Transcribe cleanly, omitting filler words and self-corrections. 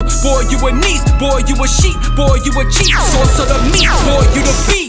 boy, you a niece, boy, you a sheep, boy, you a cheat. Source of the meat, boy, you the beat.